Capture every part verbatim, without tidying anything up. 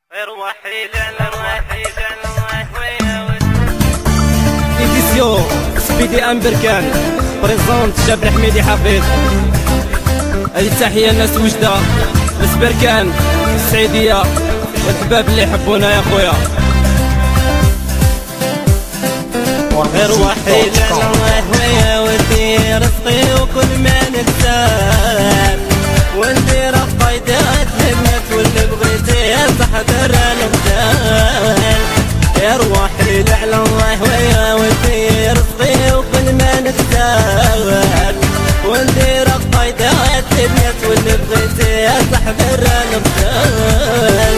إديسيون سبيدي أمبركان بريزونت جابر حميدي حفيظ. هذه التحية الناس وجدة السبركان السعيدية والحباب اللي يحبونا يا خويا. غير وحيد الله ويا ودي رزقي وكل ما نكسب وندير القيدات لبنت واللي بغيتي تحضر الغزال. يا روحي على الله ويا ودي رزقي وكل ما نكسب وندير القيدات لبنت واللي بغيتي تحضر الغزال.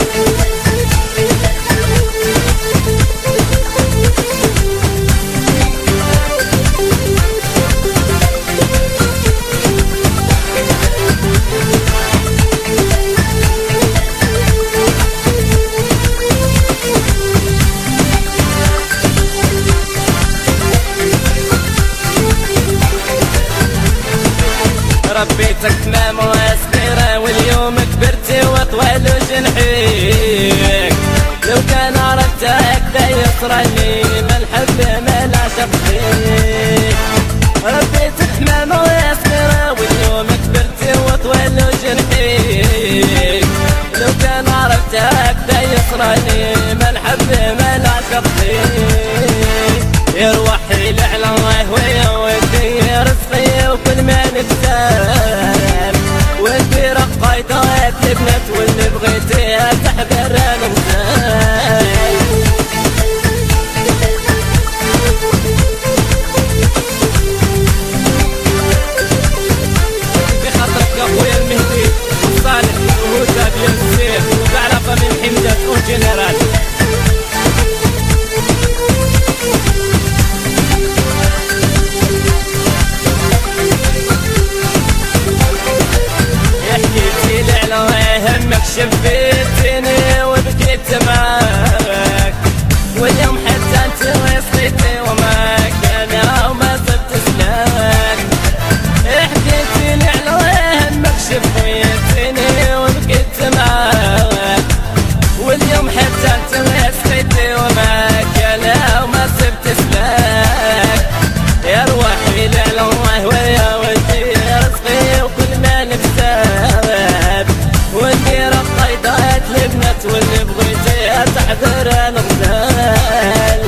ربيتك تمام وصغيرة واليوم كبرتي وطوال جنحيك. لو كان عرفتك دا يصرني ما الحب ما العشق فيك. ربيتك تمام وصغيرة واليوم كبرتي وطوال جنحيك. لو كان عرفتك دا يصرني ما الحب ما العشق فيك. يا روحي على الله ويا ودي رزقي وكل ما نكسب وندير القيدات لبنت واللي بغيتي تحضر الغزال. بخاطرك يا خويا المهدي وصالح وهدى بيا السير وبعرفة من حمدة اون جنرال. همك شفيتني وبكيت معاك واليوم حتى انت وصلتي وماك انا وما صرت سلاك. حكيتيلي على همك شفيتني وبكيت معاك واليوم حتى انت وصلتي وماك انا وما صرت سلاك. يا روحي على الله ويا ودي رزقي وكل ما نكسب وندير القيدات لبنت واللي بغيتي تحضر الغزال.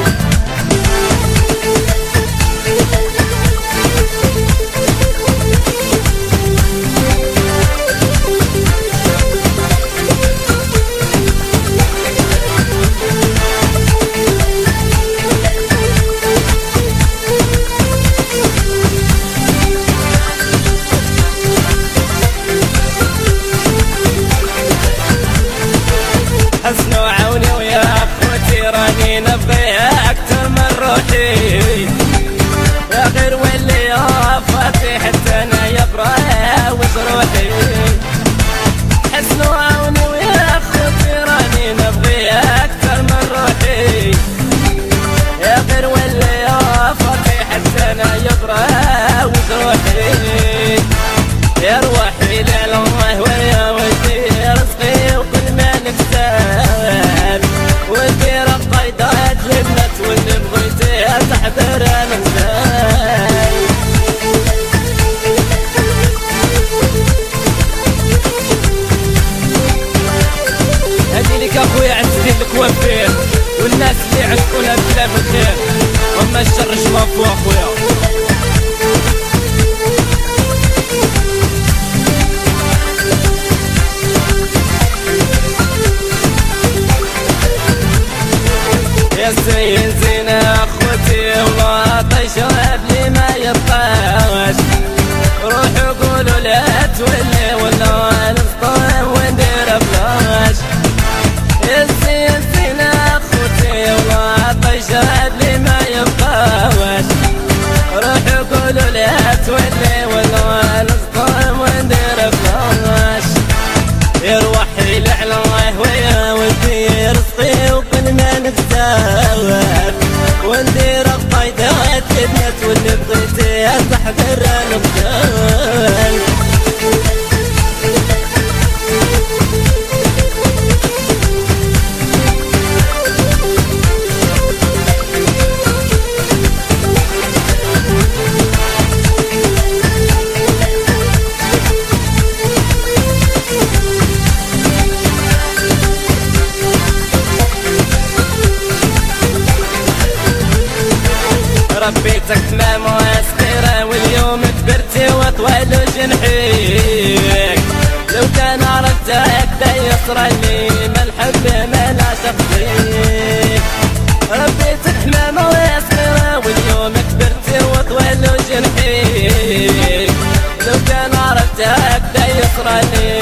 حسن وعوني ويا اخوتي راني نبغيها اكتر من روحي. يا غير واللي يا فاتي حتى انا يبراها وجروحي. حسن وعوني ويا اخوتي راني نبغيها اكتر من روحي. يا غير واللي يا فاتي حتى انا يبراها وجروحي. يا روحي على الله ويا ودي رزقي وكل ما نكسب وندير القيدات لبنت واللي بغيتي تحضر الغزال. هادي ليك اخويا عزتي الكوافير والناس اللي عشقونا بكلام الخير وما الشر شمافو اخويا. يا زين زين اخوتي والله طيشها بلي ما يبقاش. روحوا قولوا لا تولي ولا نفطر وندير بلاش. يا زين زين اخوتي والله طيشها بلي ما يبقاش. روحوا قولوا لا تولي ولا نفطر وندير بلاش. يا روحي على الله ويا ودي رزقي وكل ما نكسب وندير القيدات لبنت واللي بغيتي تحضر الغزال. عرفت هكذا يصرى لي ما الحب ما لا شخصي. ربي تحمى ويصغر واليوم كبرت وطول جرحي، لو كان عرفت هكذا يصرى لي